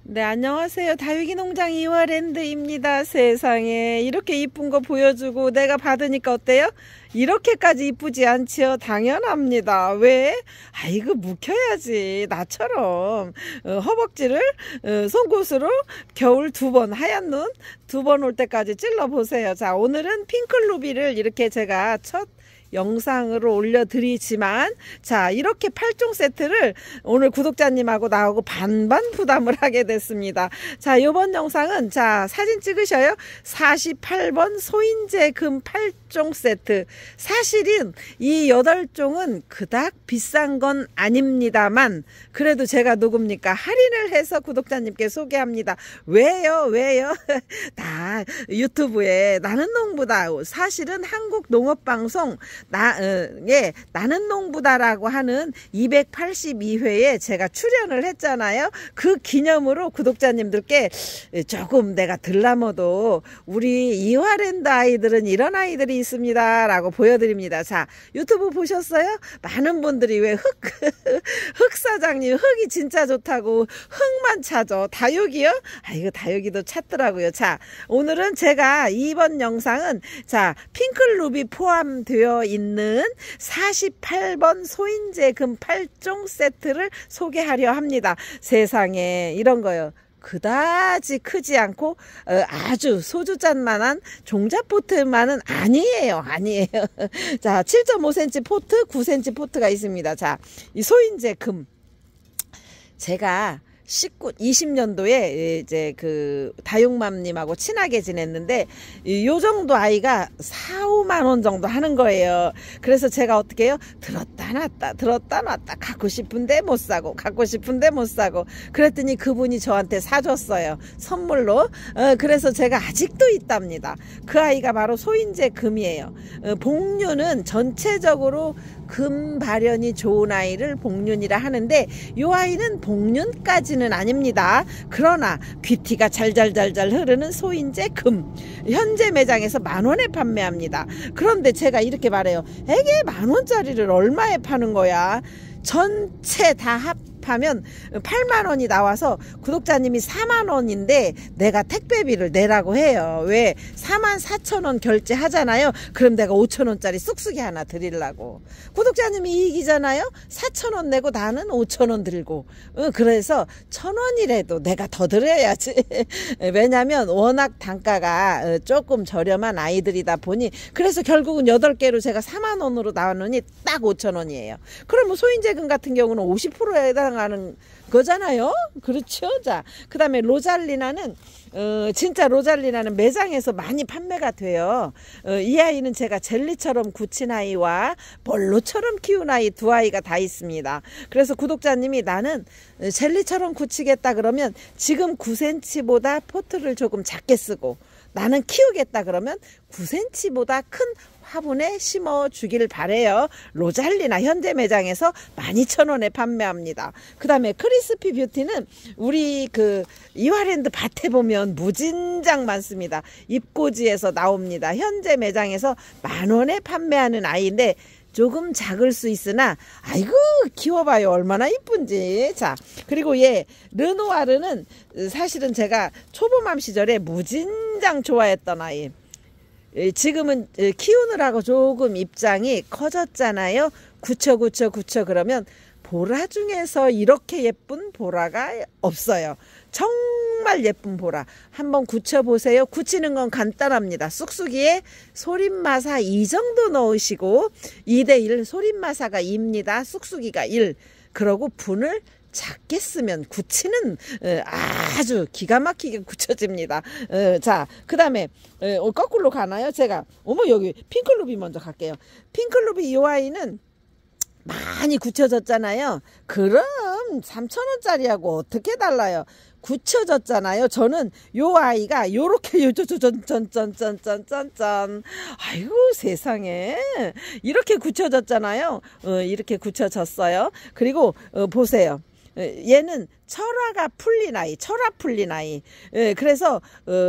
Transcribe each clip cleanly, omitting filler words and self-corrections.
네, 안녕하세요. 다육이 농장 이화랜드입니다. 세상에 이렇게 이쁜 거 보여주고 내가 받으니까 어때요? 이렇게까지 이쁘지 않지요? 당연합니다. 왜? 이거 묵혀야지. 나처럼 허벅지를 송곳으로 겨울 2번, 하얀 눈 2번 올 때까지 찔러보세요. 자, 오늘은 핑클루비를 이렇게 제가 첫 영상으로 올려드리지만, 자, 이렇게 8종 세트를 오늘 구독자님하고 나하고 반반 부담을 하게 됐습니다. 자, 요번 영상은, 자, 사진 찍으셔요. 48번 소인재 금 8종 세트. 사실은 이 8종은 그닥 비싼 건 아닙니다만, 그래도 제가 누굽니까? 할인을 해서 구독자님께 소개합니다. 왜요? 다 유튜브에 나는 농부다. 사실은 한국농업방송 나는 농부다라고 하는 282회에 제가 출연을 했잖아요. 그 기념으로 구독자님들께 조금 내가 들라머도 우리 이화랜드 아이들은 이런 아이들이 있습니다 라고 보여드립니다. 자, 유튜브 보셨어요? 많은 분들이 왜 흑사장님 흑이 진짜 좋다고 흑만 찾아. 다육이요? 이거 다육이도 찾더라고요. 자, 오늘은 제가 이번 영상은, 자, 핑클루비 포함되어 있는 48번 소인재 금 8종 세트를 소개하려 합니다. 세상에 이런 거요. 그다지 크지 않고 아주 소주잔만한 종자포트만은 아니에요. 자, 7.5cm 포트, 9cm 포트가 있습니다. 자, 이 소인재 금 제가 20년도에 이제 그 다육맘님하고 친하게 지냈는데 요 정도 아이가 4, 5만 원 정도 하는 거예요. 그래서 제가 어떻게 해요? 들었다 놨다 갖고 싶은데 못 사고 그랬더니 그분이 저한테 사줬어요. 선물로. 그래서 제가 아직도 있답니다. 그 아이가 바로 소인재 금이에요. 복륜은 전체적으로 금 발현이 좋은 아이를 복륜이라 하는데, 요 아이는 복륜까지는 아닙니다. 그러나 귀티가 잘잘 흐르는 소인재 금, 현재 매장에서 10,000원에 판매합니다. 그런데 제가 이렇게 말해요. 이게 10,000원짜리를 얼마에 파는 거야? 전체 다 합하면 8만 원이 나와서 구독자님이 4만 원인데 내가 택배비를 내라고 해요. 왜? 44,000원 결제하잖아요. 그럼 내가 5,000원짜리 쑥쑥이 하나 드리려고. 구독자님이 이익이잖아요. 4,000원 내고 나는 5,000원 들고. 그래서 1,000원이라도 내가 더 드려야지. 왜냐면 워낙 단가가 조금 저렴한 아이들이다 보니, 그래서 결국은 8개로 제가 4만 원으로 나왔느니 딱 5,000원이에요. 그러면 소인재금 같은 경우는 50%에 해당하는 거잖아요. 그렇죠. 자, 그 다음에 로잘리나는 진짜 로잘리나는 매장에서 많이 판매가 돼요. 이 아이는 제가 젤리처럼 굳힌 아이와 볼로처럼 키운 아이 두 아이가 다 있습니다. 그래서 구독자님이 나는 젤리처럼 굳히겠다 그러면 지금 9cm보다 포트를 조금 작게 쓰고, 나는 키우겠다 그러면 9cm보다 큰 화분에 심어 주길 바래요. 로잘리나 현재 매장에서 12,000원에 판매합니다. 그 다음에 크리스피 뷰티는 우리 그 이화랜드 밭에 보면 무진장 많습니다. 입고지에서 나옵니다. 현재 매장에서 10,000원에 판매하는 아이인데 조금 작을 수 있으나 아이고 키워봐요 얼마나 이쁜지. 자, 그리고 얘 르누아르는 사실은 제가 초보맘 시절에 무진장 좋아했던 아이. 지금은 키우느라고 조금 입장이 커졌잖아요. 굳혀 그러면 보라 중에서 이렇게 예쁜 보라가 없어요. 정말 예쁜 보라 한번 굳혀보세요. 굳히는 건 간단합니다. 쑥쑥이에 소림마사 2 정도 넣으시고 2:1 소림마사가 2입니다. 쑥쑥이가 1. 그러고 분을 작게 쓰면 굳히는 아주 기가 막히게 굳혀집니다. 자, 그 다음에 거꾸로 가나요? 제가 여기 핑클루비 먼저 갈게요. 핑클루비 이 아이는 많이 굳혀졌잖아요. 그럼 3,000원짜리하고 어떻게 달라요? 굳혀졌잖아요. 저는 요 아이가 요렇게 짠 아이고 세상에 이렇게 굳혀졌잖아요. 이렇게 굳혀졌어요. 그리고 보세요. 얘는 철화가 풀린 아이, 그래서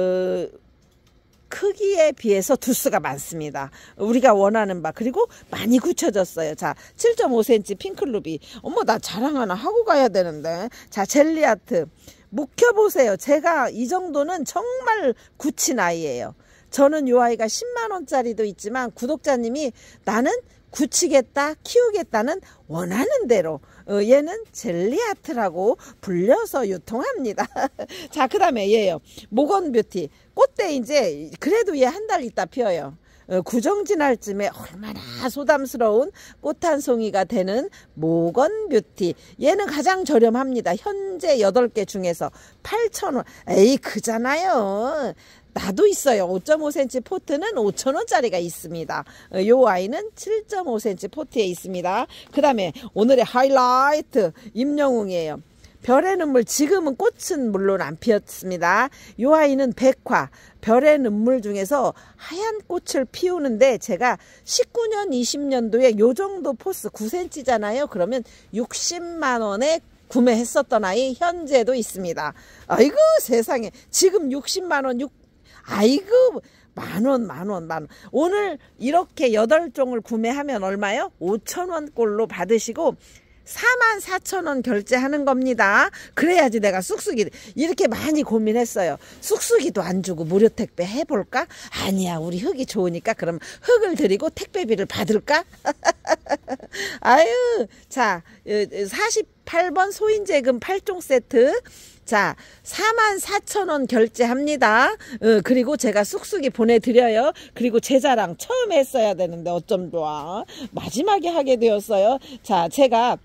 크기에 비해서 두수가 많습니다. 우리가 원하는 바. 그리고 많이 굳혀졌어요. 자, 7.5cm 핑클루비. 나 자랑 하나 하고 가야 되는데. 자, 젤리아트. 묵혀보세요. 제가 이 정도는 정말 굳힌 아이예요. 저는 요 아이가 10만원짜리도 있지만 구독자님이 나는 굳히겠다, 키우겠다는 원하는 대로 얘는 젤리아트라고 불려서 유통합니다. 자, 그 다음에 얘요. 모건뷰티. 꽃대 이제 그래도 얘 한 달 있다 피어요. 구정지날 쯤에 얼마나 소담스러운 꽃 한 송이가 되는 모건뷰티. 얘는 가장 저렴합니다. 현재 8개 중에서 8,000원. 에이, 그잖아요. 나도 있어요. 5.5cm 포트는 5,000원짜리가 있습니다. 요 아이는 7.5cm 포트에 있습니다. 그 다음에 오늘의 하이라이트 임영웅이에요. 별의 눈물. 지금은 꽃은 물론 안 피었습니다. 요 아이는 백화. 별의 눈물 중에서 하얀 꽃을 피우는데 제가 19년 20년도에 요 정도 포스 9cm잖아요. 그러면 60만원에 구매했었던 아이 현재도 있습니다. 아이고 세상에. 지금 60만원 아이고 만원. 오늘 이렇게 8종을 구매하면 얼마요? 5,000원 꼴로 받으시고 44,000원 결제하는 겁니다. 그래야지 내가 쑥쑥이 이렇게 많이 고민했어요. 쑥쑥이도 안 주고 무료 택배 해볼까? 아니야, 우리 흙이 좋으니까 그럼 흙을 드리고 택배비를 받을까? 아유, 자 48번 소인제금 8종 세트. 자, 44,000원 결제합니다. 그리고 제가 쑥쑥이 보내드려요. 그리고 제 자랑 처음 했어야 되는데 어쩜 좋아. 마지막에 하게 되었어요. 자, 제가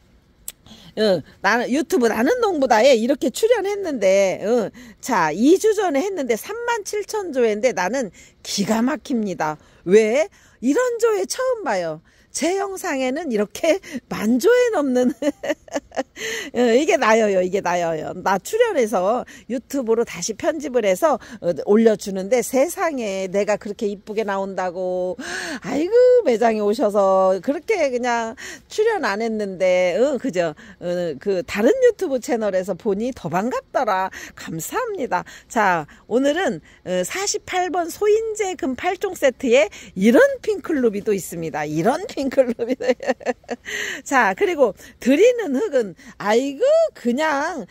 나는 유튜브 나는 농부다에 이렇게 출연했는데 자 2주 전에 했는데 37,000조회인데 나는 기가 막힙니다. 왜? 이런 조회 처음 봐요. 제 영상에는 이렇게 10,000조회 넘는 이게 나여요. 이게 나여요. 나 출연해서 유튜브로 다시 편집을 해서 올려주는데 세상에 내가 그렇게 이쁘게 나온다고. 아이고, 매장에 오셔서 그렇게 그냥 출연 안 했는데 그죠? 그 다른 유튜브 채널에서 보니 더 반갑더라. 감사합니다. 자, 오늘은 48번 소인제 금 8종 세트에 이런 핑클루비도 있습니다. 이런 핑클루비. 자, 그리고 드리는 흙은 아이고 그냥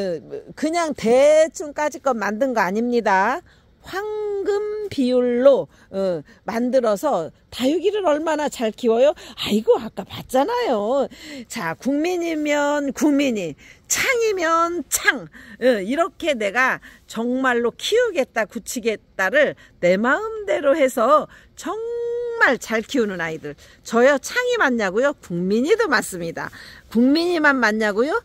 대충 까짓것 만든 거 아닙니다. 황금 비율로 만들어서 다육이를 얼마나 잘 키워요? 아이고, 아까 봤잖아요. 자, 국민이면 국민이, 창이면 창. 이렇게 내가 정말로 키우겠다, 굳히겠다를 내 마음대로 해서 정말 잘 키우는 아이들. 저요, 창이 맞냐고요? 국민이도 맞습니다. 국민이만 맞냐고요?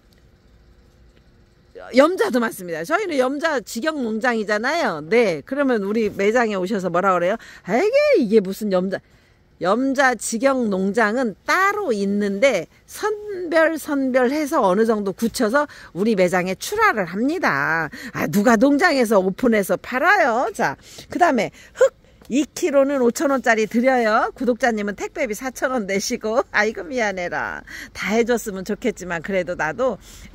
염자도 맞습니다. 저희는 염자 직영 농장이잖아요. 네. 그러면 우리 매장에 오셔서 뭐라 그래요? 이게 무슨 염자 직영 농장은 따로 있는데 선별해서 어느 정도 굳혀서 우리 매장에 출하를 합니다. 누가 농장에서 오픈해서 팔아요. 자, 그 다음에 흙 2kg는 5,000원짜리 드려요. 구독자님은 택배비 4,000원 내시고. 아이고 미안해라. 다 해줬으면 좋겠지만 그래도 나도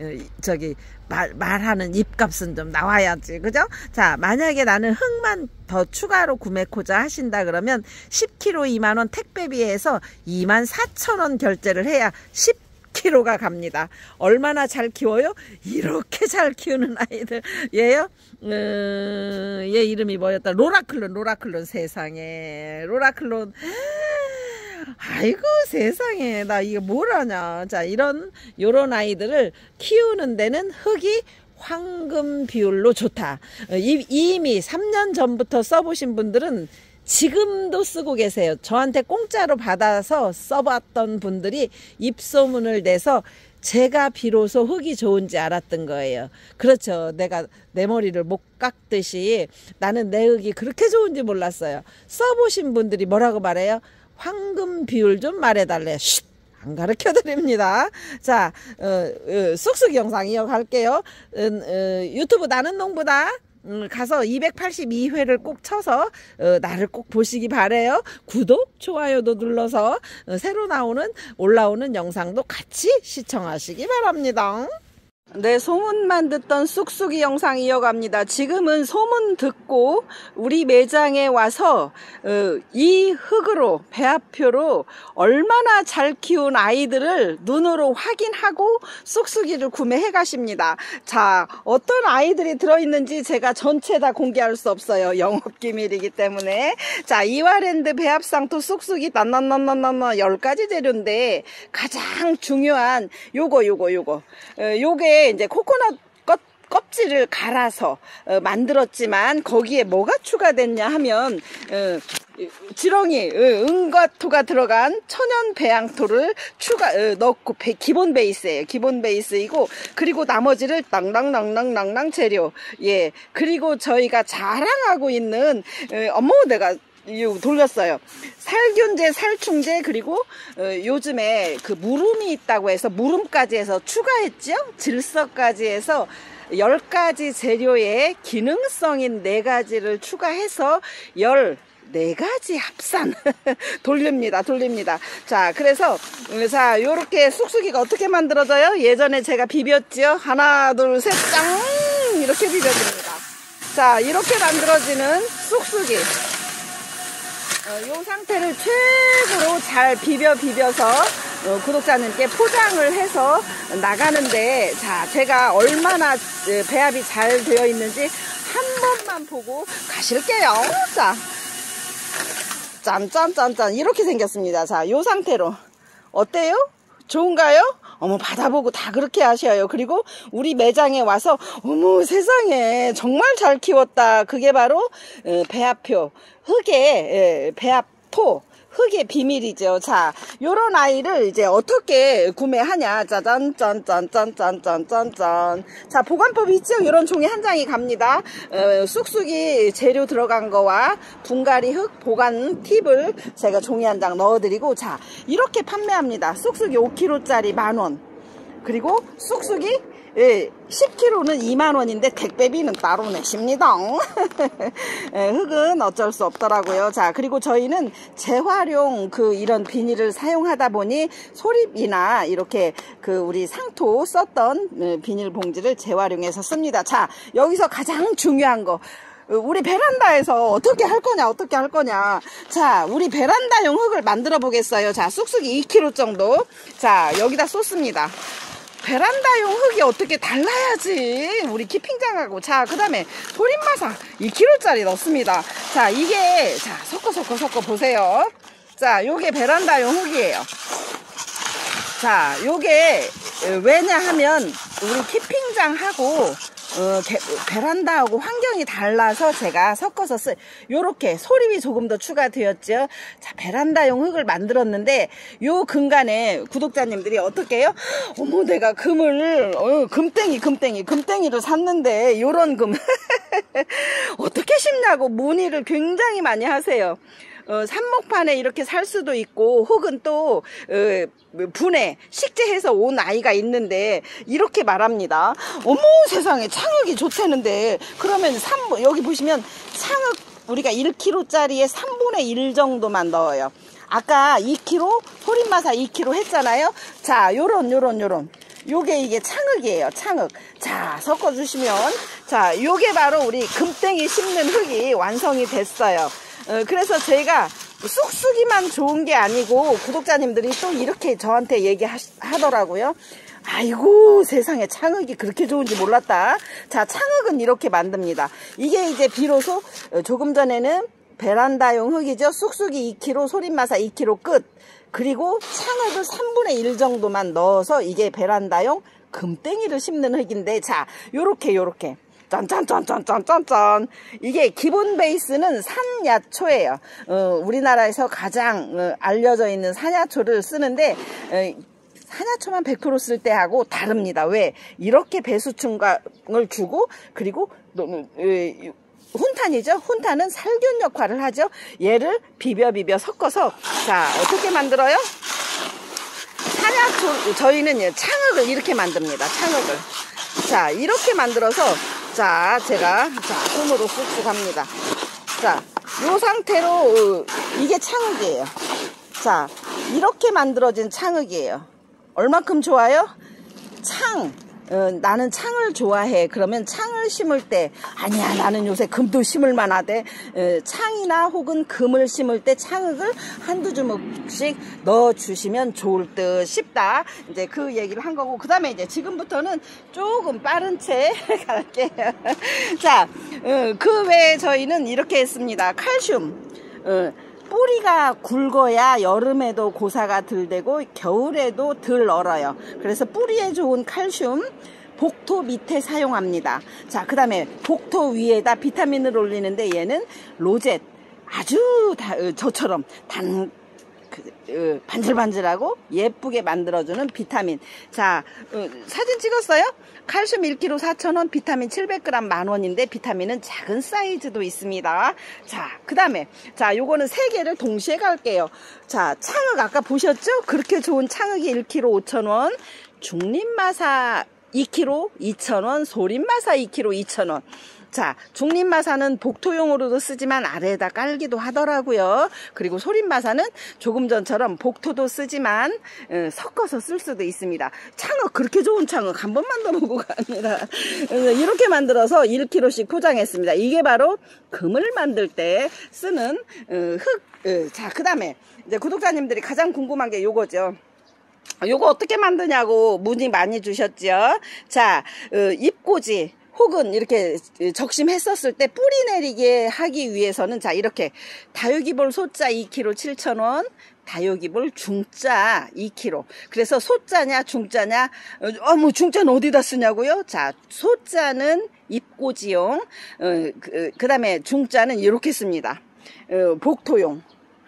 말하는 입값은 좀 나와야지. 그죠? 자, 만약에 나는 흙만 더 추가로 구매코자 하신다 그러면 10kg 2만원 택배비에서 24,000원 결제를 해야 10kg가 갑니다. 얼마나 잘 키워요? 이렇게 잘 키우는 아이들. 얘요? 얘 이름이 뭐였다? 로라클론 세상에. 로라클론. 아이고 세상에, 나 이게 뭘 하냐. 자, 요런 아이들을 키우는 데는 흙이 황금 비율로 좋다. 이미 3년 전부터 써보신 분들은 지금도 쓰고 계세요. 저한테 공짜로 받아서 써봤던 분들이 입소문을 내서 제가 비로소 흙이 좋은지 알았던 거예요. 그렇죠. 내가 내 머리를 못 깎듯이 나는 내 흙이 그렇게 좋은지 몰랐어요. 써보신 분들이 뭐라고 말해요? 황금 비율 좀 말해달래. 쉿! 안 가르쳐 드립니다. 자, 쑥쑥 영상 이어갈게요. 유튜브 나는 농부다. 가서 282회를 꼭 쳐서 나를 꼭 보시기 바래요. 구독, 좋아요도 눌러서 새로 올라오는 영상도 같이 시청하시기 바랍니다. 네, 소문만 듣던 쑥쑥이 영상 이어갑니다. 지금은 소문 듣고 우리 매장에 와서 이 흙으로, 배합표로 얼마나 잘 키운 아이들을 눈으로 확인하고 쑥쑥이를 구매해 가십니다. 자, 어떤 아이들이 들어있는지 제가 전체 다 공개할 수 없어요. 영업기밀이기 때문에. 자, 이와랜드 배합상토 쑥쑥이 난난난난난 10가지 재료인데 가장 중요한 요게 이제 코코넛 껍질을 갈아서 만들었지만 거기에 뭐가 추가됐냐 하면 지렁이 은과토가 들어간 천연 배양토를 넣고 기본 베이스예요. 기본 베이스이고, 그리고 나머지를 낭낭낭낭낭낭 재료. 예, 그리고 저희가 자랑하고 있는 어머 내가 돌렸어요. 살균제, 살충제, 그리고 요즘에 그 무름이 있다고 해서 무름까지 해서 추가했죠. 질서까지 해서 10가지 재료의 기능성인 4가지를 추가해서 14가지 합산 돌립니다. 자, 그래서 자, 요렇게 쑥쑥이가 어떻게 만들어져요? 예전에 제가 비볐죠. 하나, 둘, 셋, 짱! 이렇게 비벼줍니다. 자, 이렇게 만들어지는 쑥쑥이. 이 상태를 최고로 잘 비벼서 구독자님께 포장을 해서 나가는데, 자, 제가 얼마나 배합이 잘 되어 있는지 한 번만 보고 가실게요. 자, 짠짠짠짠 이렇게 생겼습니다. 자, 이 상태로 어때요? 좋은가요? 어머, 받아보고 다 그렇게 하셔요. 그리고 우리 매장에 와서 어머 세상에 정말 잘 키웠다. 그게 바로 배합표, 흙의 배합토, 흙의 비밀이죠. 자, 요런 아이를 이제 어떻게 구매하냐. 짜잔, 짠짠짠짠짠짠짠. 자, 보관법 있죠? 요런 종이 한 장이 갑니다. 쑥쑥이 재료 들어간 거와 분갈이 흙 보관 팁을 제가 종이 한 장 넣어드리고, 자, 이렇게 판매합니다. 쑥쑥이 5kg짜리 10,000원. 그리고 쑥쑥이 10kg는 20,000원인데 택배비는 따로 내십니다. 흙은 어쩔 수 없더라고요. 자, 그리고 저희는 재활용 이런 비닐을 사용하다 보니 소립이나 이렇게 우리 상토 썼던 비닐 봉지를 재활용해서 씁니다. 자, 여기서 가장 중요한 거. 우리 베란다에서 어떻게 할 거냐. 자, 우리 베란다용 흙을 만들어 보겠어요. 자, 쑥쑥이 2kg 정도. 자, 여기다 쏟습니다. 베란다용 흙이 어떻게 달라야지 우리 키핑장하고. 자, 그 다음에 소림마사 2kg짜리 넣습니다. 자, 이게 자 섞어 보세요. 자, 요게 베란다용 흙이에요. 자, 요게 왜냐 하면 우리 키핑장하고 베란다하고 환경이 달라서 제가 섞어서 요렇게 소립이 조금 더 추가되었죠. 자, 베란다용 흙을 만들었는데 요 근간에 구독자님들이 어떻게 해요? 어머, 내가 금을 금땡이를 샀는데 요런 금 어떻게 심냐고 문의를 굉장히 많이 하세요. 삽목판에 이렇게 살 수도 있고, 혹은 또 분해 식재해서 온 아이가 있는데 이렇게 말합니다. 어머 세상에, 창흙이 좋다는데. 그러면 여기 보시면 창흙 우리가 1kg짜리에 3분의 1 정도만 넣어요. 아까 2kg 소림마사 2kg 했잖아요. 자, 요런 요게 이게 창흙이에요. 창흙. 자, 섞어주시면, 자, 요게 바로 우리 금땡이 심는 흙이 완성이 됐어요. 그래서 제가 쑥쑥이만 좋은 게 아니고 구독자님들이 또 이렇게 저한테 얘기하더라고요. 아이고 세상에, 창흙이 그렇게 좋은지 몰랐다. 자, 창흙은 이렇게 만듭니다. 이게 이제 비로소 조금 전에는 베란다용 흙이죠. 쑥쑥이 2kg, 소림마사 2kg 끝. 그리고 창흙을 3분의 1 정도만 넣어서 이게 베란다용 금땡이를 심는 흙인데, 자, 요렇게 짠짠짠짠짠짠짠. 이게 기본 베이스는 산야초예요. 우리나라에서 가장 알려져 있는 산야초를 쓰는데, 산야초만 100% 쓸 때하고 다릅니다. 왜? 이렇게 배수충을 주고, 그리고 훈탄이죠. 훈탄은 살균 역할을 하죠. 얘를 비벼 섞어서, 자, 어떻게 만들어요? 산야초, 저희는 창흙을 이렇게 만듭니다. 창흙을. 자, 이렇게 만들어서, 자, 제가 손으로 쑥쑥 합니다. 자, 요 상태로 이게 창흙이에요. 자, 이렇게 만들어진 창흙이에요. 얼만큼 좋아요? 나는 창을 좋아해. 그러면 창을 심을 때 아니야 나는 요새 금도 심을 만하대. 창이나 혹은 금을 심을 때 창흙을 한두 주먹씩 넣어주시면 좋을 듯 싶다. 이제 그 얘기를 한 거고, 그 다음에 이제 지금부터는 조금 빠른 채 갈게요. 자, 그 외에 저희는 이렇게 했습니다. 칼슘. 뿌리가 굵어야 여름에도 고사가 덜 되고 겨울에도 덜 얼어요. 그래서 뿌리에 좋은 칼슘 복토 밑에 사용합니다. 자, 그 다음에 복토 위에다 비타민을 올리는데 얘는 로젯, 아주 저처럼 반질반질하고 예쁘게 만들어주는 비타민. 자, 사진 찍었어요? 칼슘 1kg 4,000원, 비타민 700g 10,000원인데 비타민은 작은 사이즈도 있습니다. 자, 그 다음에 자, 요거는 3개를 동시에 갈게요. 자, 창흙 아까 보셨죠? 그렇게 좋은 창흙이 1kg 5,000원, 중립마사 2kg 2,000원, 소립마사 2kg 2,000원. 자, 중립마사는 복토용으로도 쓰지만 아래에다 깔기도 하더라고요. 그리고 소립마사는 조금 전처럼 복토도 쓰지만 섞어서 쓸 수도 있습니다. 창흙, 그렇게 좋은 창흙 한 번만 더 보고 갑니다. 이렇게 만들어서 1kg씩 포장했습니다. 이게 바로 금을 만들 때 쓰는 흙. 자, 그 다음에 이제 구독자님들이 가장 궁금한 게 요거죠. 요거 어떻게 만드냐고 문의 많이 주셨죠. 자, 잎꽂이 혹은 이렇게 적심했었을 때 뿌리 내리게 하기 위해서는 자, 이렇게 다육이볼 소자 2kg 7,000원, 다육이볼 중자 2kg. 그래서 소자냐 중자냐, 뭐 중자는 어디다 쓰냐고요? 자, 소자는 잎꽂이용, 그 다음에 중자는 이렇게 씁니다. 복토용.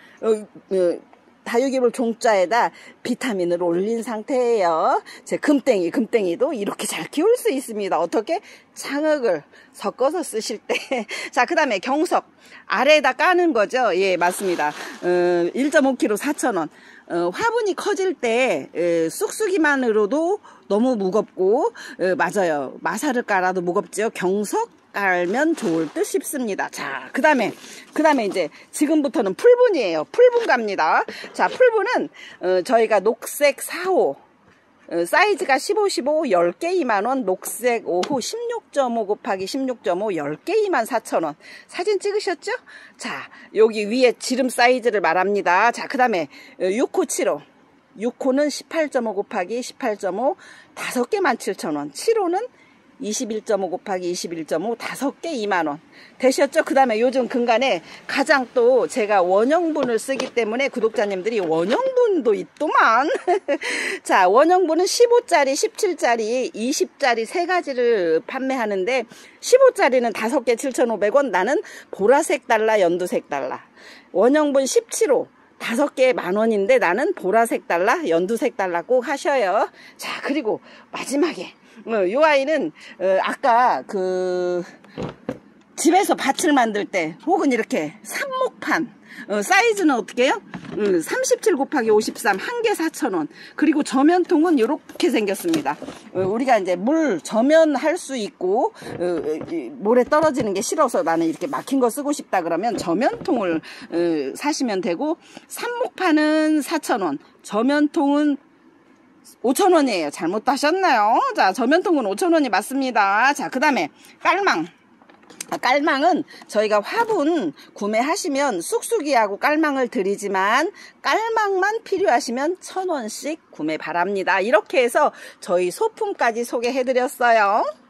다육이볼 종자에다 비타민을 올린 상태예요. 제 금땡이도 이렇게 잘 키울 수 있습니다. 어떻게? 창흙을 섞어서 쓰실 때. 자, 그 다음에 경석. 아래에다 까는 거죠. 예, 맞습니다. 1.5kg 4,000원. 화분이 커질 때 쑥쑥이만으로도 너무 무겁고, 맞아요. 마사를 깔아도 무겁죠. 경석 깔면 좋을 듯 싶습니다. 자, 그 다음에 이제 지금부터는 풀분이에요. 풀분 갑니다. 자, 풀분은 저희가 녹색 4호, 사이즈가 15, 15, 10개 2만원, 녹색 5호 16.5 곱하기 16.5, 10개 24,000원. 사진 찍으셨죠? 자, 여기 위에 지름 사이즈를 말합니다. 자, 그 다음에 6호 7호. 6호는 18.5 곱하기 18.5, 5개 17,000원. 7호는 21.5 곱하기 21.5 5개 2만원 되셨죠? 그 다음에 요즘 근간에 가장 또 제가 원형분을 쓰기 때문에 구독자님들이 원형분도 있더만. 자, 원형분은 15짜리 17짜리 20짜리 3가지를 판매하는데 15짜리는 5개 7,500원, 나는 보라색 달러 연두색 달러. 원형분 17호 5개 10,000원인데 나는 보라색 달러 연두색 달러 꼭 하셔요. 자, 그리고 마지막에 요 아이는 아까 집에서 밭을 만들 때 혹은 이렇게 삽목판 사이즈는 어떻게 해요? 37 곱하기 53 1개 4,000원. 그리고 저면통은 이렇게 생겼습니다. 우리가 이제 물 저면할 수 있고 모래 떨어지는 게 싫어서 나는 이렇게 막힌 거 쓰고 싶다 그러면 저면통을 사시면 되고, 삽목판은 4,000원, 저면통은 5,000원이에요. 잘못하셨나요? 자, 저면통은 5,000원이 맞습니다. 자, 그 다음에 깔망. 깔망은 저희가 화분 구매하시면 쑥쑥이하고 깔망을 드리지만 깔망만 필요하시면 1,000원씩 구매 바랍니다. 이렇게 해서 저희 소품까지 소개해드렸어요.